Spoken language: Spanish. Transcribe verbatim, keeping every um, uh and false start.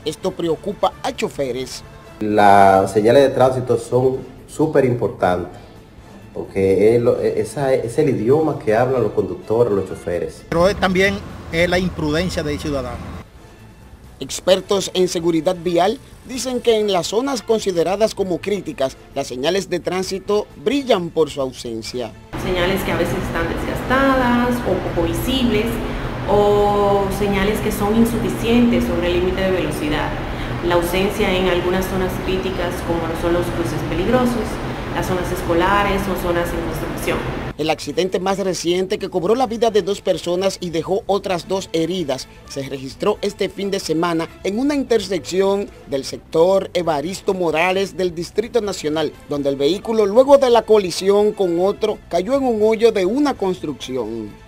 Esto preocupa a choferes. Las señales de tránsito son súper importantes, porque es, lo, esa, es el idioma que hablan los conductores, los choferes. Pero es también es la imprudencia del ciudadano. Expertos en seguridad vial dicen que en las zonas consideradas como críticas, las señales de tránsito brillan por su ausencia. Señales que a veces están desgastadas o poco visibles, o señales que son insuficientes sobre el límite de velocidad. La ausencia en algunas zonas críticas, como son los cruces peligrosos, las zonas escolares o zonas en construcción. El accidente más reciente, que cobró la vida de dos personas y dejó otras dos heridas, se registró este fin de semana en una intersección del sector Evaristo Morales del Distrito Nacional, donde el vehículo, luego de la colisión con otro, cayó en un hoyo de una construcción.